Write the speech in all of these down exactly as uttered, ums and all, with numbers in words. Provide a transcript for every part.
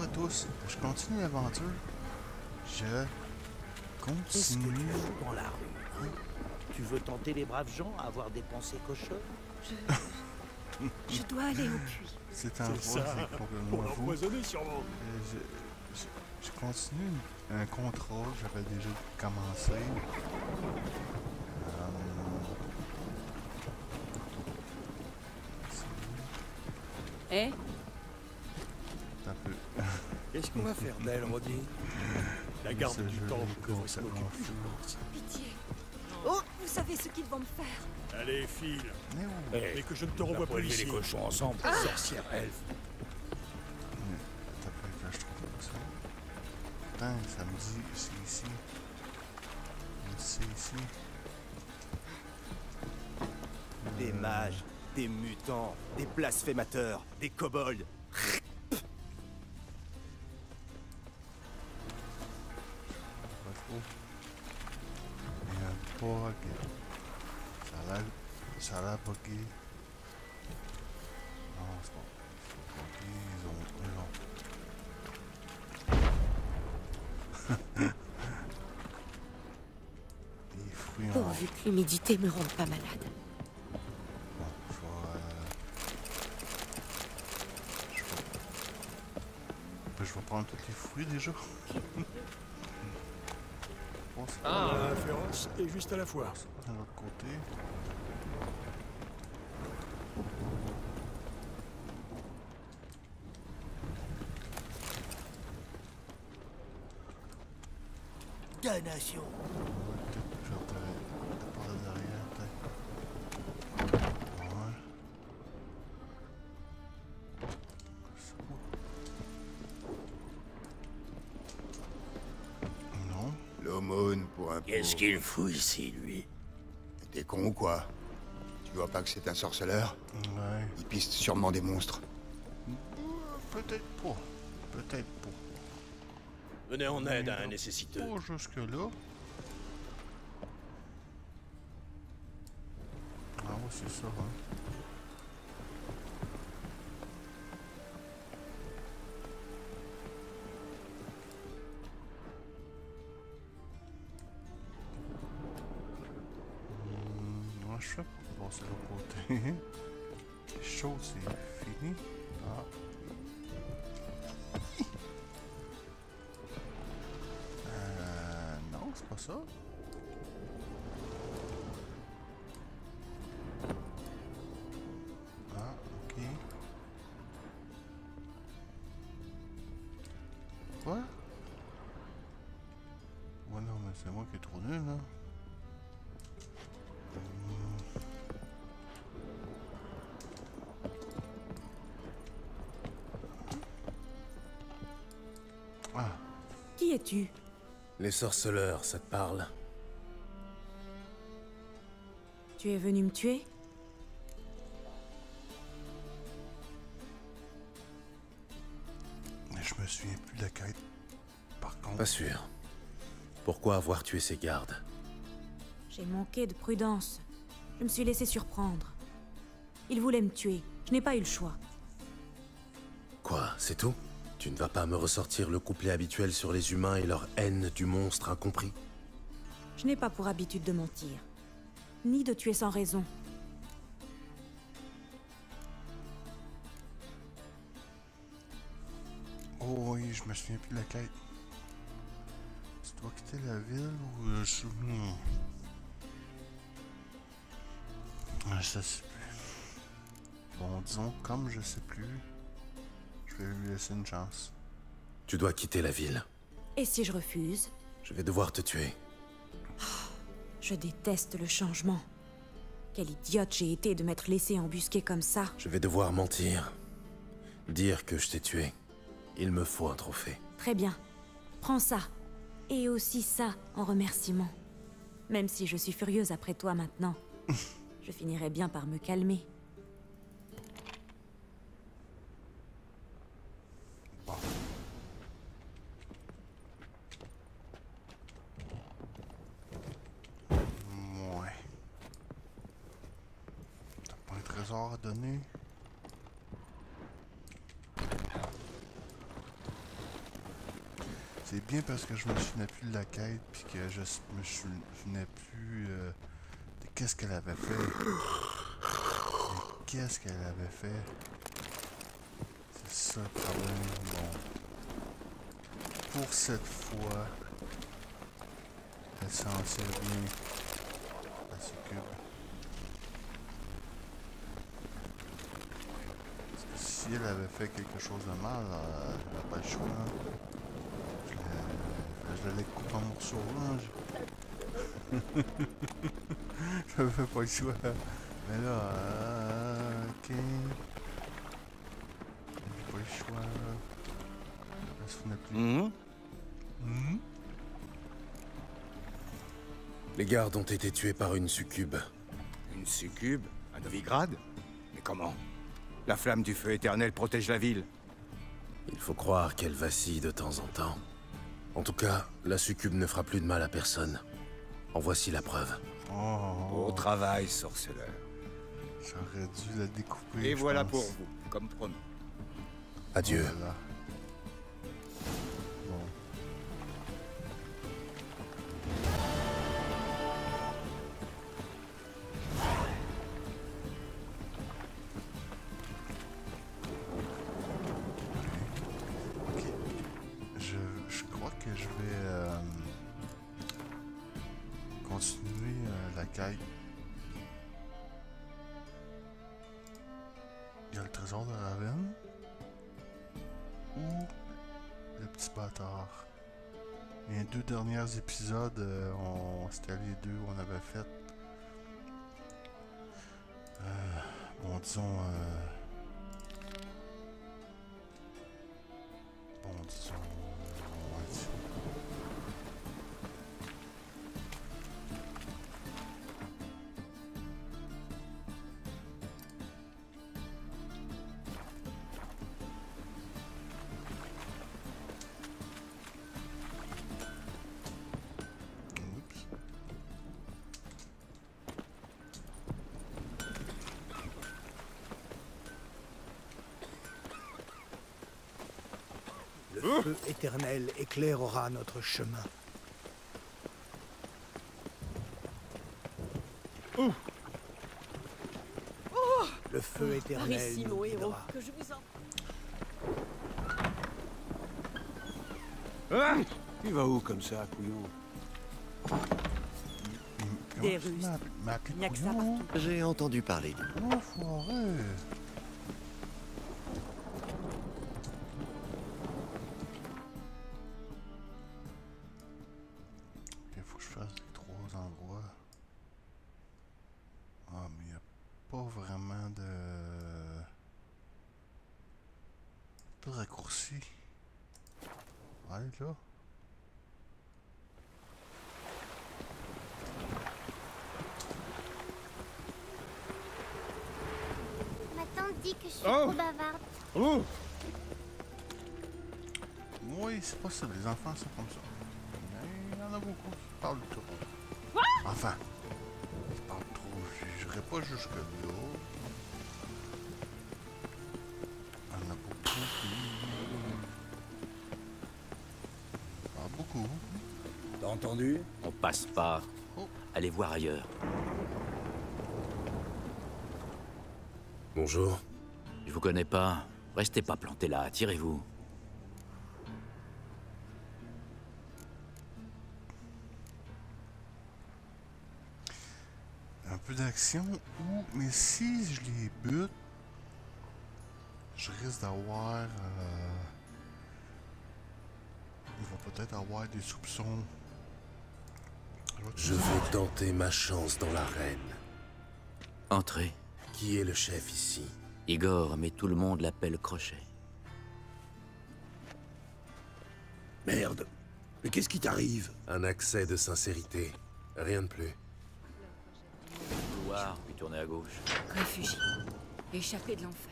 à tous. Je continue l'aventure. Je Qu'est-ce que continue. tu fous dans la rue, hein? Tu veux tenter les braves gens à avoir des pensées cochonnes? Je... je dois aller au puits. C'est un C'est roi, ça. c'est complètement Pour fou. l'empoisonner, sûrement. Euh, Je, je, je continue une- un contrôle. J'avais déjà commencé. Euh, Eh? c'est un peu. Qu'est-ce qu'on va faire d'elle, Rodney? La garde Ce du jeu temple est devrait s'en complètement occuper, je pense. Pitié. Oh, vous savez ce qu'ils vont me faire. Allez, file. Mais où? Mais que je ne te revois plus ici. les cochons ensemble. Sorcière elfe. T'as pas que je trouve ça. Putain, ça me dit, c'est ici. Ça me dit c'est ici. Des mages, des mutants, des blasphémateurs, des kobolds. Pas trop. Il y a un bug. Ça a l'air. Ça a l'air bugué. Non, c'est pas. C'est bugué. Ils ont. Ils ont. Des fruits en. Pourvu que l'humidité me rende pas malade. Bon, je vais. euh, Je vais. Ben, je vais prendre tous les fruits déjà. Bon, c'est pas La féroce est juste à la fois. de l'autre côté. Damnation. Peut-être faire de par derrière, peut-être. Ouais. C'est bon. Non. L'aumône pour un Qu'est-ce pauvre. qu'il fout ici, lui? T'es con ou quoi? Tu vois pas que c'est un sorceleur? Ouais. Il piste sûrement des monstres. Peut-être pas. Peut-être pas. Venez en aide à un nécessiteux. Pas jusque-là. Ah ouais, c'est ça, hein. Hmm, ouais, je sais pas passer de l'autre côté. Les choses, c'est fini. Ah. Euh, non, c'est pas ça. Ah, ok. Quoi? Ouais, non, mais c'est moi qui est trop nul, là. Hmm. Ah, Qui es-tu? Les sorceleurs, ça te parle? Tu es venu me tuer? mais je me souviens plus de la quête. Par contre. Pas sûr. Pourquoi avoir tué ces gardes? J'ai manqué de prudence. Je me suis laissé surprendre. Ils voulaient me tuer. Je n'ai pas eu le choix. Quoi, c'est tout? Tu ne vas pas me ressortir le couplet habituel sur les humains et leur haine du monstre incompris? Je n'ai pas pour habitude de mentir. Ni de tuer sans raison. Oh oui, je me souviens plus de la quête. Tu dois quitter la ville ou euh, je... Hmm. Ah, je sais plus. Bon, disons, comme je sais plus, je vais lui laisser une chance. Tu dois quitter la ville. Et si je refuse? Je vais devoir te tuer. Je déteste le changement. Quelle idiote j'ai été de m'être laissé embusquer comme ça. Je vais devoir mentir. Dire que je t'ai tué. Il me faut un trophée. Très bien. Prends ça. Et aussi ça, en remerciement. Même si je suis furieuse après toi maintenant, je finirai bien par me calmer. Ouais. T'as pas un trésor à donner? C'est bien parce que je me souvenais plus de la quête, puis que je me souvenais plus euh, de qu'est-ce qu'elle avait fait. Et qu'est-ce qu'elle avait fait. C'est ça le problème. Bon. Pour cette fois, elle s'en sert bien. Elle s'occupe. Si elle avait fait quelque chose de mal, euh, elle n'avait pas le choix. Hein. Je l'allais couper en morceaux. Hein. Je n'avais pas le choix. Mais là, euh, ok. J'ai pas le choix. Elle se souvenait plus. Mmh. Mmh. Les gardes ont été tués par une succube. Une succube? À Novigrad? Mais comment? La flamme du feu éternel protège la ville. Il faut croire qu'elle vacille de temps en temps. En tout cas, la succube ne fera plus de mal à personne. En voici la preuve. Oh, Au travail, sorceleur. j'aurais dû la découper. Et je voilà pense. pour vous, comme promis. Adieu. Voilà. Bon. Ok. Je, je crois que je vais euh, continuer euh, la quête. Il y a le trésor de Raven. Ou le petit bâtard. Les deux derniers épisodes, euh, on, c'était les deux qu'on avait fait. Euh, bon, disons... Euh, bon, disons... Ouais, disons. Oups. Le feu éternel éclairera notre chemin. Le feu Par éternel ici, nous mon héros, guidera. que je vous en... Ah, il va où comme ça, couillon? Comment Des tu russes. m'as- m'as appelé Il n'y a que ça couillon? partout. J'ai entendu parler de Oh, foiré! Il faut que je fasse les trois endroits. Ah, mais il n'y a pas vraiment de... de raccourci. Allez, là. Ma tante dit que je suis Oh. trop bavarde. Oh! Oui, c'est possible, les enfants sont comme ça. Mais il y en a beaucoup qui parlent trop. Enfin, ils parlent trop, je n'irai pas jusque-là. Il y en a beaucoup qui parlent beaucoup. T'as entendu? On passe pas. Oh. Allez voir ailleurs. Bonjour. Je vous connais pas. Restez pas plantés là, tirez-vous. Un peu d'action, ou, mais si je les bute, je risque d'avoir... Euh, il va peut-être avoir des soupçons. Je vais tenter ma chance dans l'arène. Entrez. Qui est le chef ici? Igor, mais tout le monde l'appelle Crochet. Merde. Mais qu'est-ce qui t'arrive? Un accès de sincérité. Rien de plus. Couloir, puis tournez à gauche. Réfugié. Échappé de l'enfer.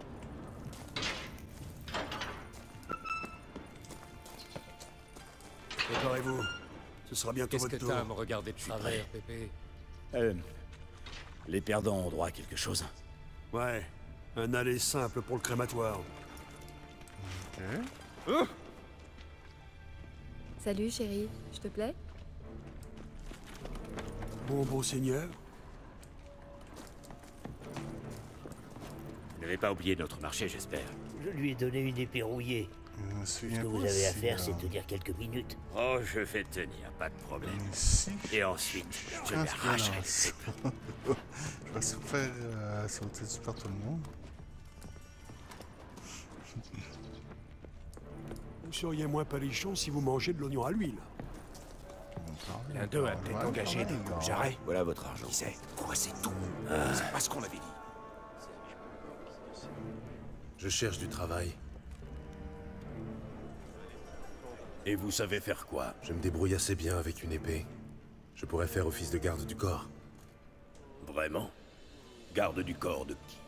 Préparez-vous. Ce sera bientôt Qu'est-ce votre que tour. t'as à me regarder de travers, Pépé? Euh, les perdants ont droit à quelque chose. Ouais. Un aller simple pour le crématoire. Ok. Oh! Salut chérie, je te plais? Bon beau seigneur. Vous n'avez pas oublié notre marché, j'espère. Je lui ai donné une épée rouillée. Ce que vous avez à faire, c'est tenir quelques minutes. Oh, je vais tenir, pas de problème. Ici, et ensuite, je lui arracherai le slip. Je vais se faire euh, sauter du par tout le monde. Vous seriez moins parichon si vous mangez de l'oignon à l'huile. L'un d'eux a peut-être engagé des jarrets. Voilà votre argent. Qui sait? Quoi, c'est tout? C'est pas ce qu'on avait dit. Je cherche du travail. Et vous savez faire quoi? Je me débrouille assez bien avec une épée. Je pourrais faire office de garde du corps. Vraiment? Garde du corps de qui?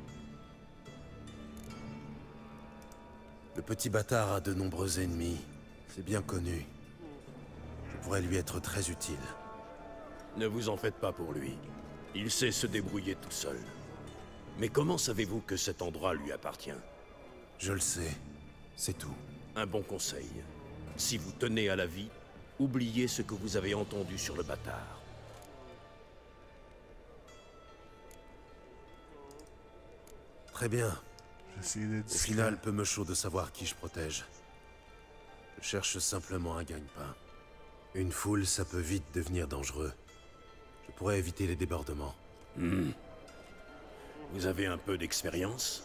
Le petit bâtard a de nombreux ennemis. C'est bien connu. Je pourrais lui être très utile. Ne vous en faites pas pour lui. Il sait se débrouiller tout seul. Mais comment savez-vous que cet endroit lui appartient? Je le sais. C'est tout. Un bon conseil. Si vous tenez à la vie, oubliez ce que vous avez entendu sur le bâtard. Très bien. Au final, peu me chaud de savoir qui je protège. Je cherche simplement un gagne-pain. Une foule, ça peut vite devenir dangereux. Je pourrais éviter les débordements. Hmm. Vous avez un peu d'expérience?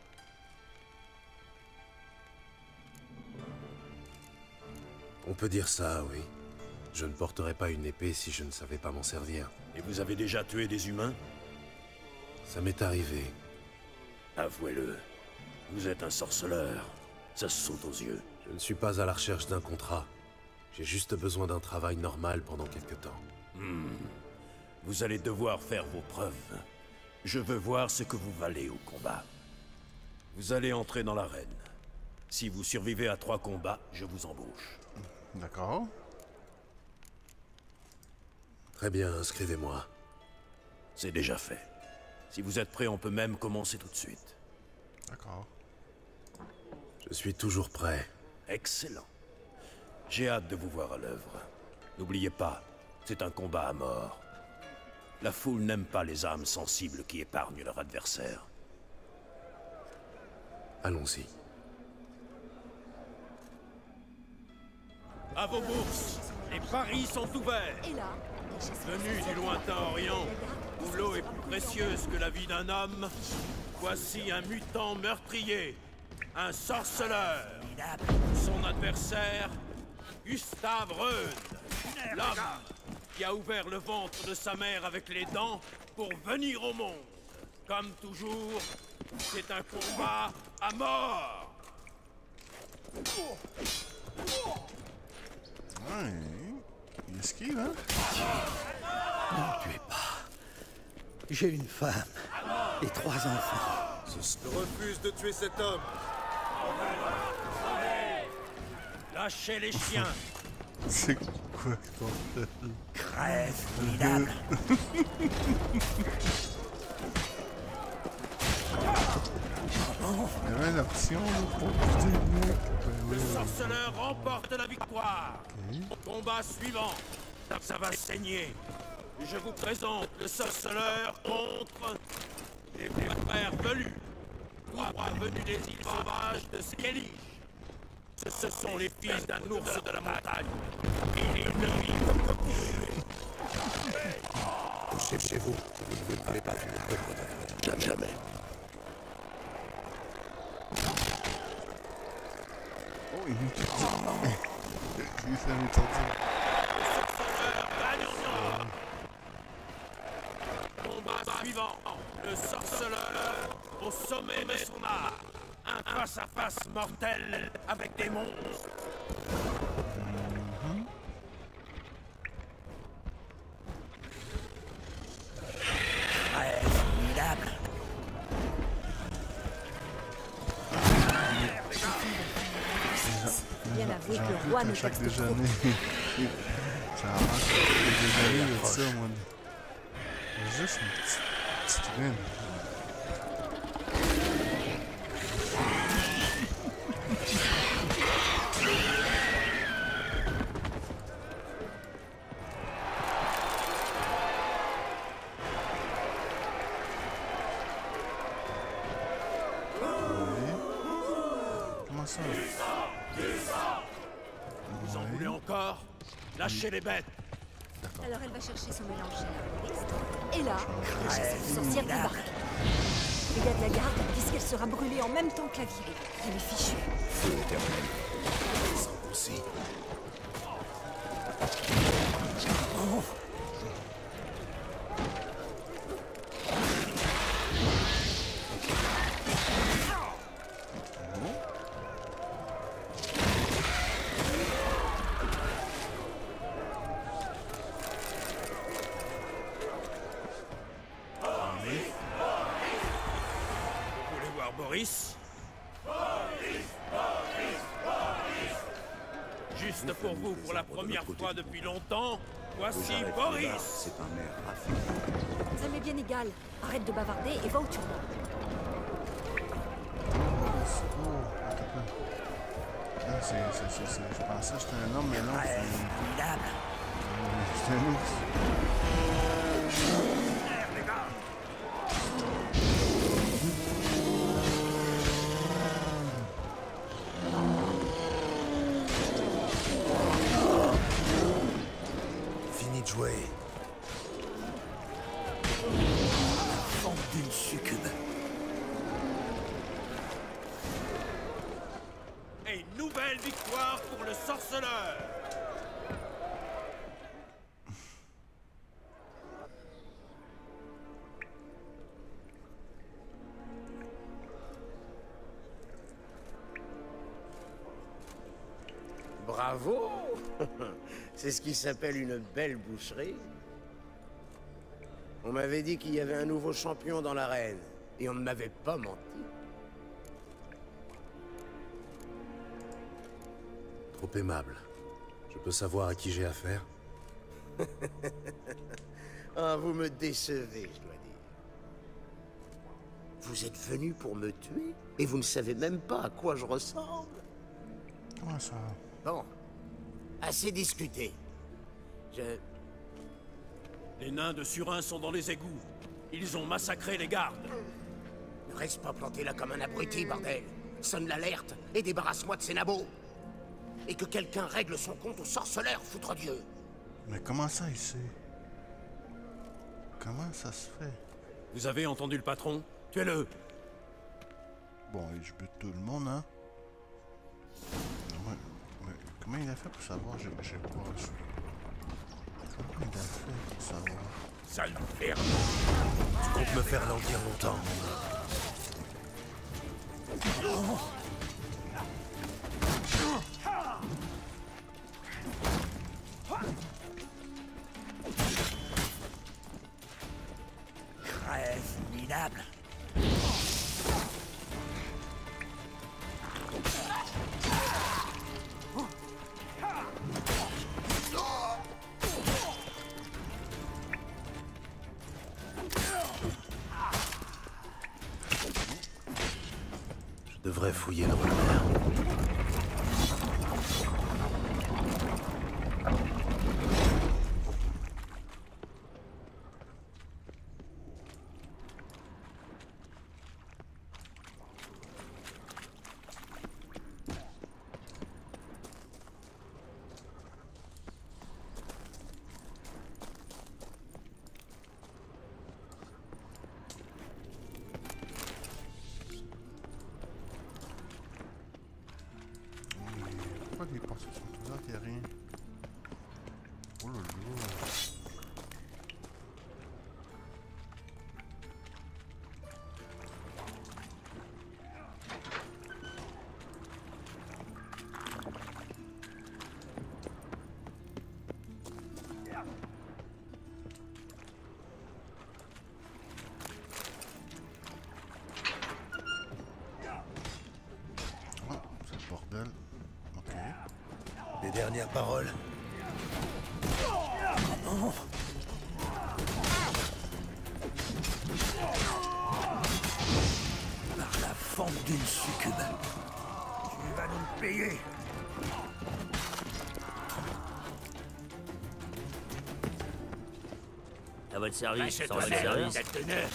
On peut dire ça, oui. Je ne porterais pas une épée si je ne savais pas m'en servir. Et vous avez déjà tué des humains? Ça m'est arrivé. Avouez-le. Vous êtes un sorceleur. Ça se saute aux yeux. Je ne suis pas à la recherche d'un contrat. J'ai juste besoin d'un travail normal pendant quelque temps. Hmm. Vous allez devoir faire vos preuves. Je veux voir ce que vous valez au combat. Vous allez entrer dans l'arène. Si vous survivez à trois combats, je vous embauche. D'accord. Très bien, inscrivez-moi. C'est déjà fait. Si vous êtes prêt, on peut même commencer tout de suite. D'accord. Je suis toujours prêt. Excellent. J'ai hâte de vous voir à l'œuvre. N'oubliez pas, c'est un combat à mort. La foule n'aime pas les âmes sensibles qui épargnent leur adversaire. Allons-y. À vos bourses, les paris sont ouverts. Venus du lointain Orient, où l'eau est plus précieuse que la vie d'un homme, voici un mutant meurtrier, un sorceleur. Son adversaire, Gustave Reun, l'homme qui a ouvert le ventre de sa mère avec les dents pour venir au monde. Comme toujours, c'est un combat à mort. Ouais, il esquive, hein? Ne tuez pas. J'ai une femme et trois enfants. Je refuse de tuer cet homme. Lâchez les chiens. C'est quoi ce bordel? Crève, minable. Il y avait une option là, pour buter le mec. Ben, Le oui. sorceleur remporte la victoire. Okay. Combat suivant. Ça, ça va saigner. Je vous présente le sorceleur contre les frères velus, tout droit venus des îles sauvages de Skellige. Ce, ce sont les fils d'un ours de la montagne. Ils ne vivent que pour tuer. Poussez chez vous. Vous ne pouvez pas finir. Jamais, jamais. Oh, il est tordu. Il s'est mis tordu. Le sorceleur gagne en combat suivant. Le sorceleur au sommet de son art. Un face-à-face mortel avec des monstres. Mm-hmm. Ouais, formidable. Bien avoué que le roi à ne chaque texte trop. déjeuner. Ça avance le déjeuner de ça, moi. Juste une petite, petite graine. ça. Vous en voulez encore? Lâchez les bêtes. Alors elle va chercher son mélange chez la Et là, la chasseuse sorcière débarque. Les gars de la garde disent qu'elle sera brûlée en même temps que la virée. Elle est fichue. Feu éternel. Sans aussi. Oh. Boris? Juste pour vous, pour la première fois depuis longtemps, voici Boris! C'est un maire raffiné. Ça m'est bien égal. Arrête de bavarder et va au tournoi. Ah, c'est... c'est... c'est... Je pensais que c'était un homme, mais non, c'est... Formidable. C'est un ours. Fini de jouer. La forme d'une succube. Et une nouvelle victoire pour le sorceleur! Bravo! C'est ce qui s'appelle une belle boucherie. On m'avait dit qu'il y avait un nouveau champion dans l'arène, et on ne m'avait pas menti. Trop aimable. Je peux savoir à qui j'ai affaire? Ah, vous me décevez, je dois dire. Vous êtes venu pour me tuer, et vous ne savez même pas à quoi je ressemble. Comment ça? Bon. Assez discuté. Je... Les nains de Surin sont dans les égouts. Ils ont massacré les gardes. Ne reste pas planté là comme un abruti, bordel. Sonne l'alerte et débarrasse-moi de ces nabots. Et que quelqu'un règle son compte au sorceleur, foutre Dieu. Mais comment ça, il sait? Comment ça se fait? Vous avez entendu le patron? Tuez-le! Bon, et je bute tout le monde, hein? Ouais, mais comment il a fait pour savoir? J'ai pas reçu. Comment il a fait pour savoir? Sale merde! Tu comptes me faire languir longtemps? Oh. Crève, minable. Je devrais fouiller le revers. Pourquoi les portes sont ouvertes? Il n'y a rien. Oh là là. Les dernières paroles. Oh. Par la forme d'une succube. Tu vas nous payer. À votre service, sorceleur.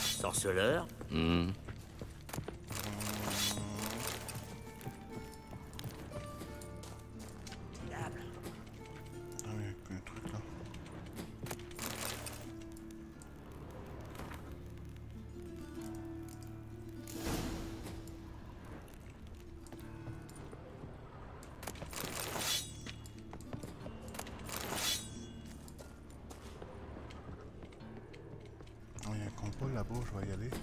Sorceleur. Mmh. là-bas, je vais y aller.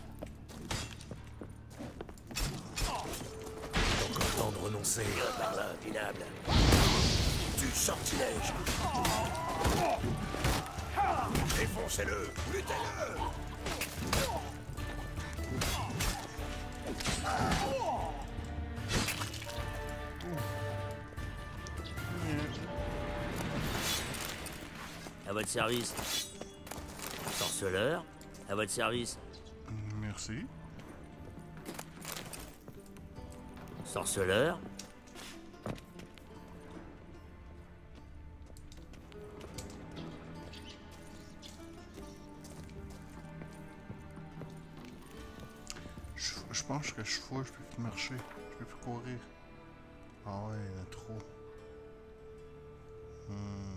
Encore temps de renoncer. Viens par là, minable. Du sortilège. Défoncez-le. Butez-le. À votre service. Sorceleur, à votre service. Merci. Sorceleur. Je, je pense que je fous, je peux plus marcher, je peux plus courir. Ah ouais, il y en a trop. Hmm.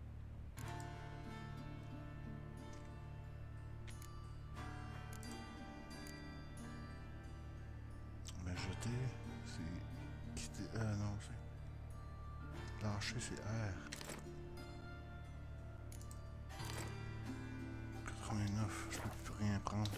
Mais jeter, c'est quitter. Euh, non, c'est. Lâcher, c'est R. quatre-vingt-neuf, je peux plus rien prendre.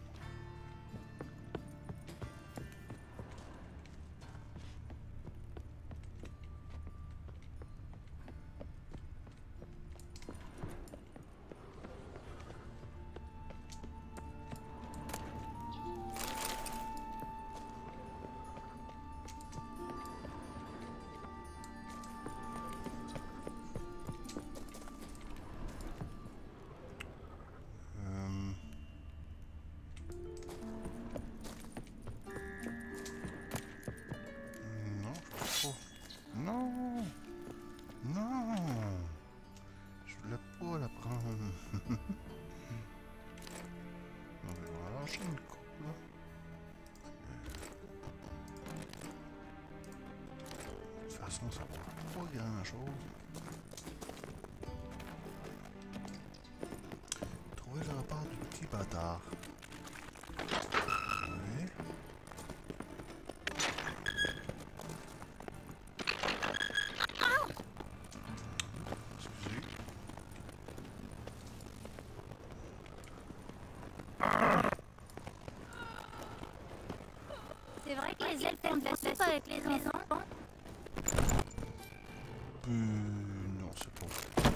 Non, non, je voulais pas la prendre. On va lâcher une coupe là. De toute façon, ça vaut pas grand chose. Trouver le repère du petit bâtard. Oui. C'est vrai que les elfes font de la soupe avec les maisons. Euh, non, c'est pas.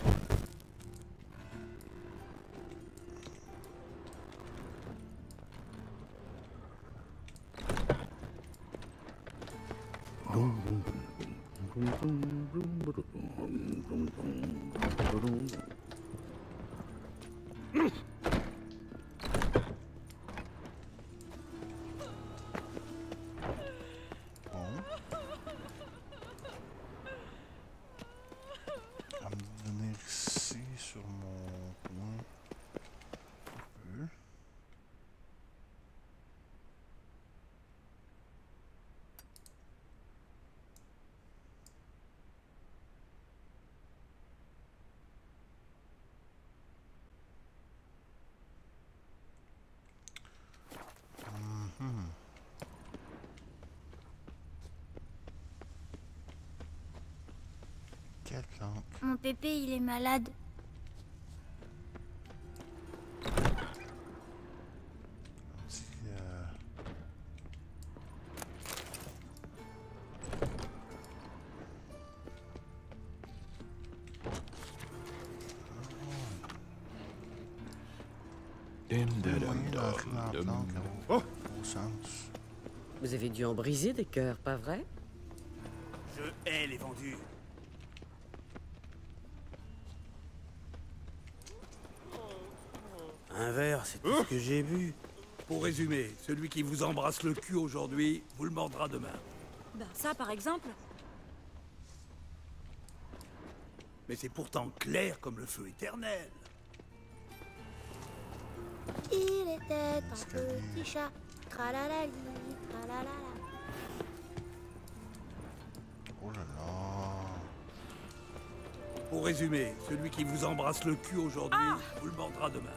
À me venir ici sur mon coin. Un peu. Mhm. Quelle plante? Mon pépé, il est malade. Si, euh... Oh. Au sens. Vous avez dû en briser des cœurs, pas vrai? Je hais les vendus. Un verre, c'est tout ce que j'ai bu. Pour résumer, celui qui vous embrasse le cul aujourd'hui, vous le mordra demain. Ben ça, par exemple. Mais c'est pourtant clair comme le feu éternel. Il était un petit chat. Tralalali, tralalala. Oh là là. Pour résumer, celui qui vous embrasse le cul aujourd'hui, vous le mordra demain.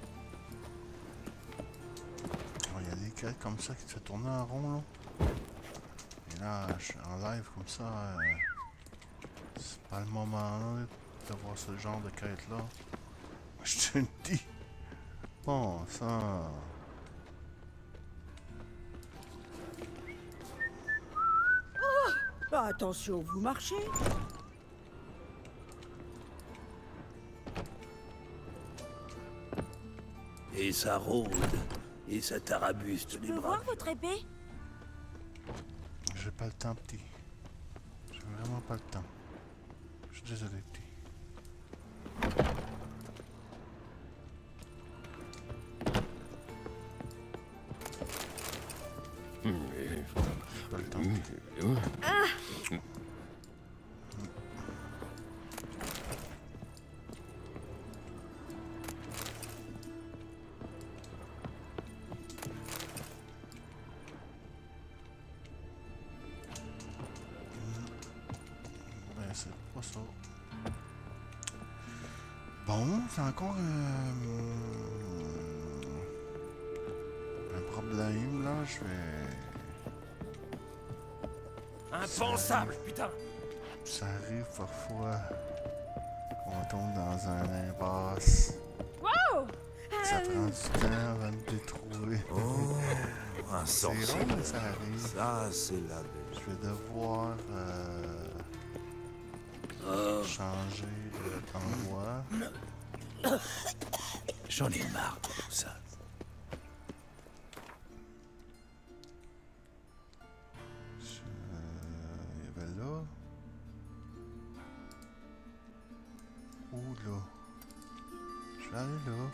Il y a des quêtes comme ça qui se tournent en rond là. Et là, je suis en live comme ça. Euh, c'est pas le moment là de voir ce genre de quête là. Je te le dis. Bon sang. Ah, attention, vous marchez. Et ça rôde. Et ça t'arabuste les Je peux bras. voir votre épée? J'ai pas le temps, petit. J'ai vraiment pas le temps. Je suis désolé, petit. J'ai pas le temps, petit. Ah! Ben, c'est pas ça. Bon, c'est encore euh, un problème, là. Je vais... Impensable, putain! Ça arrive parfois qu'on tombe dans un impasse. Wow! Ça prend du temps avant de les trouver. Oh, un C'est sorcier. rare, mais ça arrive. Ça, c'est la belle. Je vais devoir euh, Oh. changer d'endroit. J'en ai marre de tout ça. Je- Il y avait là. Où là? Je vais aller là.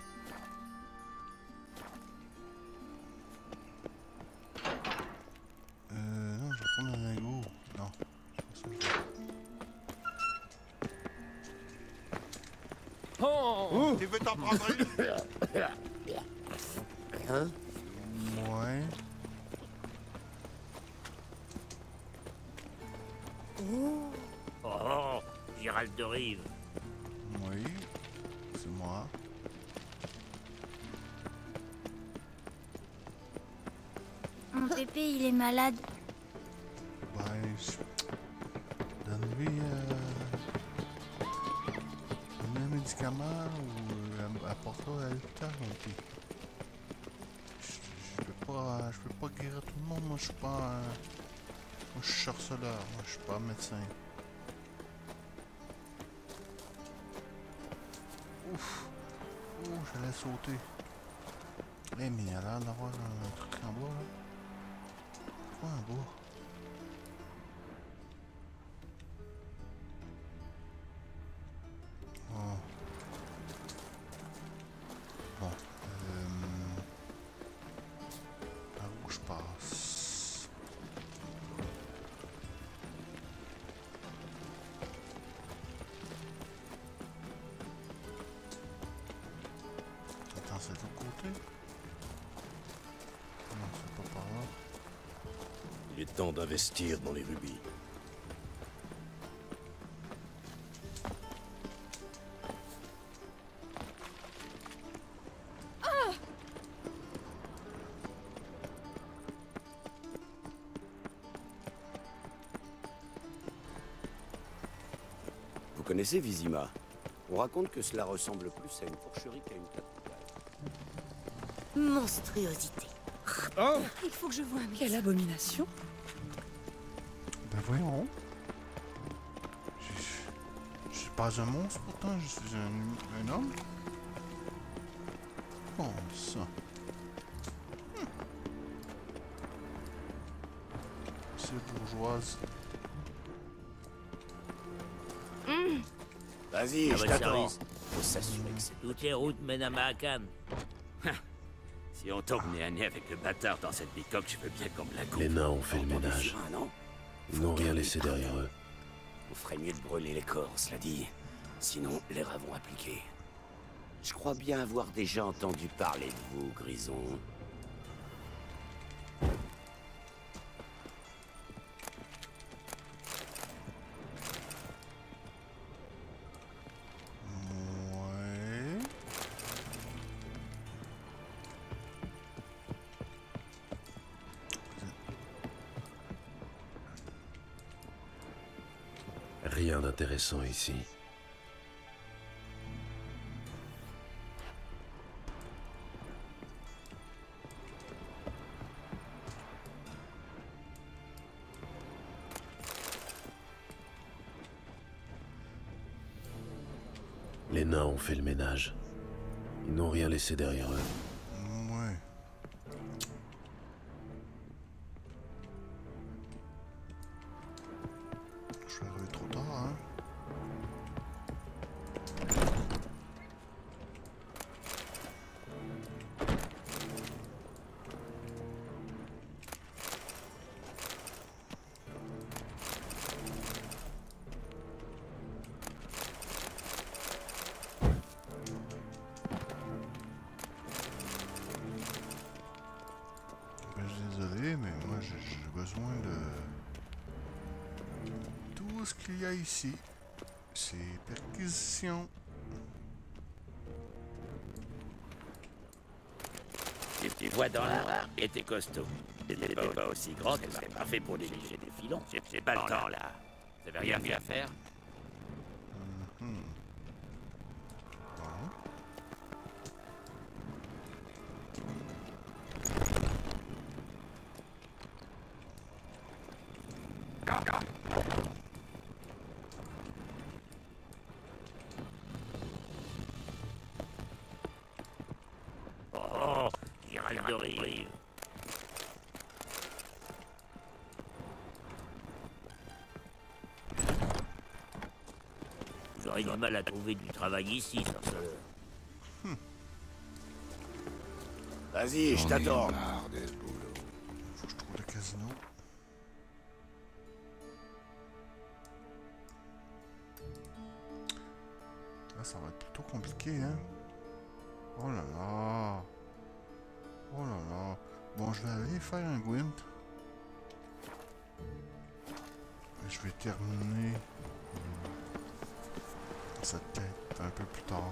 Euh, non, je vais prendre un égo. Non, c'est pas ça que je veux. Oh! Tu veux t'en prendre une? Hein? Ouais. Oh, oh, Gérald de Rive. Oui. C'est moi. Mon pépé, il est malade. Ouais, je... Donne-lui euh... donne-lui un médicament ou euh, apporte-le à l'hôpital, mon petit. Je, je peux pas, je peux pas guérir tout le monde, moi je suis pas... euh, Moi je suis sorceleur, moi je suis pas médecin. Ouf! Oh, j'allais sauter. Eh, mais il a l'air d'avoir un truc en bas, là. Quoi en bas? Oh. Bon. Euh... Par où je passe? Attends, c'est de l'autre côté? Non, c'est pas par là. Il est temps d'investir dans les rubis. Vous connaissez Vizima? On raconte que cela ressemble plus à une porcherie qu'à une cathédrale. Monstruosité. Oh! Il faut que je voie un Quelle abomination! Ben voyons. Je, je suis pas un monstre pourtant, je suis un, un homme. Bon, ça. Hum. C'est bourgeoise. Mmh. Vas-y, À je votre t'attends. service. Faut s'assurer que c'est... Toutes les routes mènent à Mahakan. Si on tombe nez à nez avec le bâtard dans cette bicoque, je veux bien qu'on me la coupe. Les nains ont fait le Entendu ménage. sur un, non? Ils n'ont rien laissé derrière eux. On ferait mieux de brûler les corps, cela dit. Sinon, les rats vont appliquer. Je crois bien avoir déjà entendu parler de vous, Grison. Ouais. Rien d'intéressant ici. Les nains ont fait le ménage. Ils n'ont rien laissé derrière eux. Ouais. Je suis arrivé trop tard, hein. Désolé, mais moi j'ai besoin de tout ce qu'il y a ici. C'est perquisition. Tu, tu vois dans la rare et t'es costaud. T'étais pas, pas aussi grand que c'est pas fait pour négliger des filons. J'ai pas le temps là. T'avais rien mieux à faire. Mm-hmm. Bon. Oh, il râle de rire. Vous aurez du mal à trouver du travail ici, sorceleur. Hmm. Vas-y, je t'attends. Faut que je trouve le casino. Là, ça va être plutôt compliqué, hein. Oh là là. Oh là là. Bon, je vais aller faire un Gwent. Et je vais terminer cette quête un peu plus tard.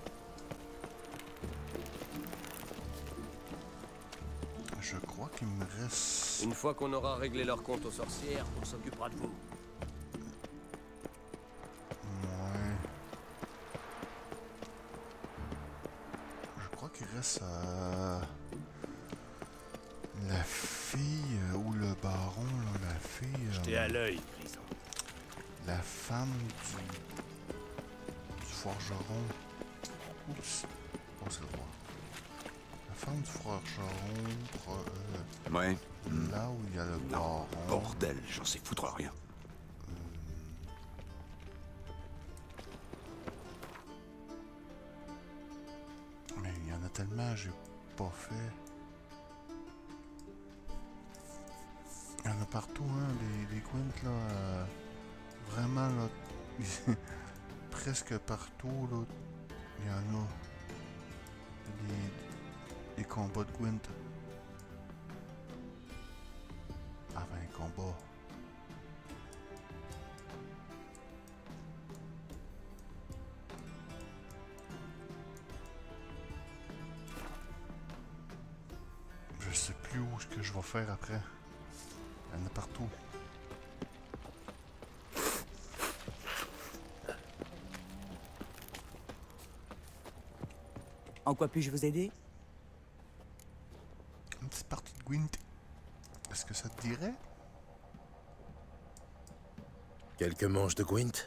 Je crois qu'il me reste... Une fois qu'on aura réglé leur compte aux sorcières, on s'occupera de vous. Ouais. Je crois qu'il reste euh, la fille euh, ou le baron, là, la fille... J'étais euh, à l'œil, Grison. La femme du, du forgeron. Oups. Oh, c'est le droit. La femme du forgeron. Pro, euh, Ouais. Là où il y a le baron. Bordel, j'en sais foutre rien. Mais il y en a tellement, j'ai pas fait. Il y en a partout, hein, les, les Gwent, là. Euh, vraiment, là. Presque partout, là. Il y en a. Des, des combats de Gwent. Ah ben, combat. Je sais plus où ce que je vais faire après. Il y en a partout. En quoi puis-je vous aider? Une petite partie de Gwent. Est-ce que ça te dirait? Quelques manches de Gwent?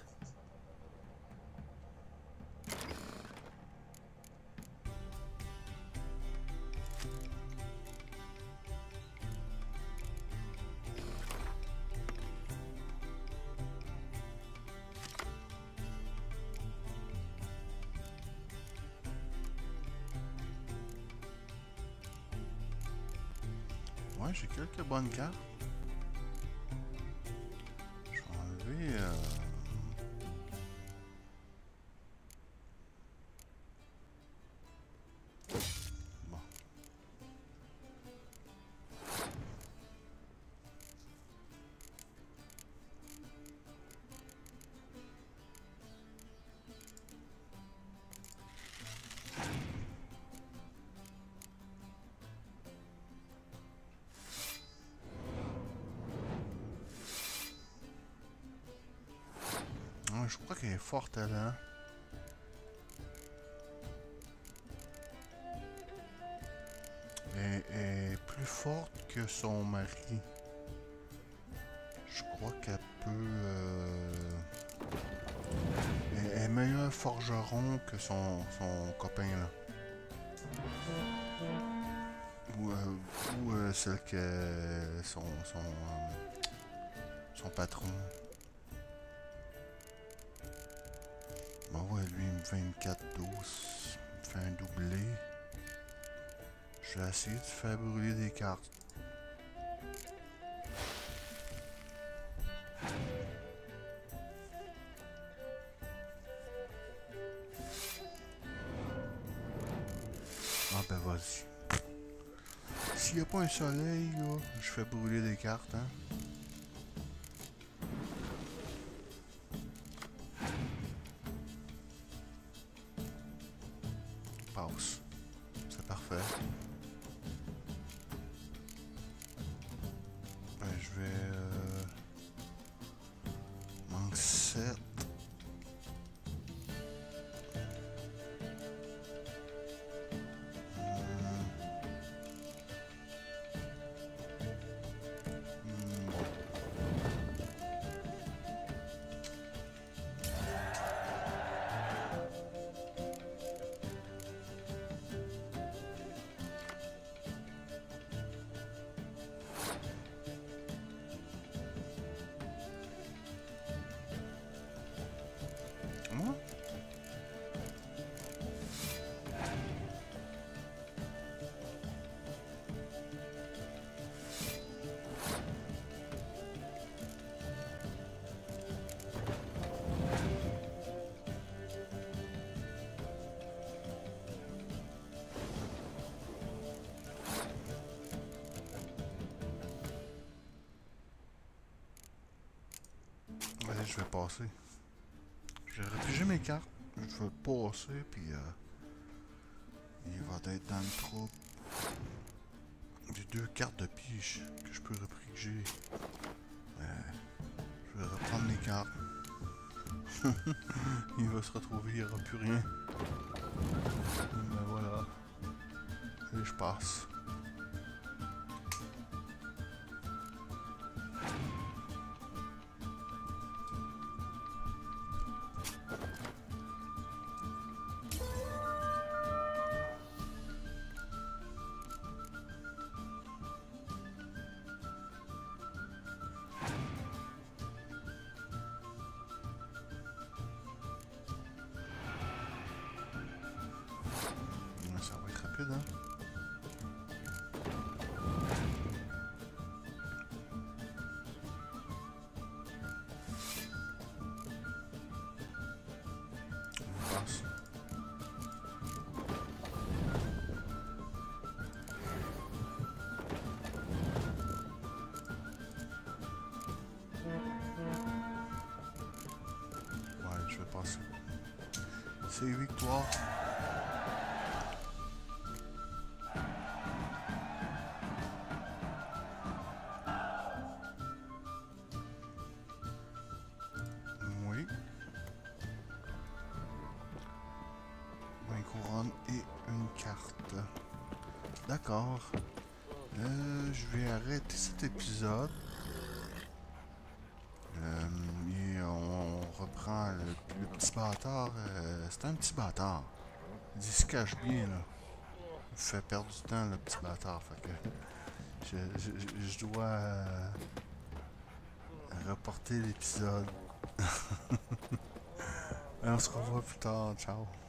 Ouais, j'ai quelques bonnes cartes. Je vais enlever... Euh... Bon. Ouais, je crois qu'elle est forte, elle, hein. Elle elle est plus forte que son mari. Je crois qu'elle peut... Euh... Elle est meilleure même forgeron que son, son copain là. Ou, euh, ou euh, celle que son son, euh, son patron. Bon ouais, lui il me fait une quatre douze, il me fait un doublé. Je vais essayer de faire brûler des cartes. Ah ben vas-y. S'il n'y a pas un soleil, là, je fais brûler des cartes, hein. Passe. C'est parfait. Ben, je vais... Euh... manque sept. Allez, je vais passer. J'ai rédigé mes cartes. Je vais passer, puis euh, il va être dans le trou. J'ai deux cartes de pige que je peux répriger. Euh, je vais reprendre les cartes. Il va se retrouver, il n'y aura plus rien. Ben voilà. Et je passe. Ça va être rapide, hein? On passe. Ouais, je vais passer. C'est victoire. Couronne et une carte. D'accord. Euh, je vais arrêter cet épisode. Euh, et on reprend le, le petit bâtard. Euh, c'est un petit bâtard. Il se cache bien là. Il fait perdre du temps le petit bâtard. Fait que je, je, je dois euh, reporter l'épisode. On se revoit plus tard. Ciao.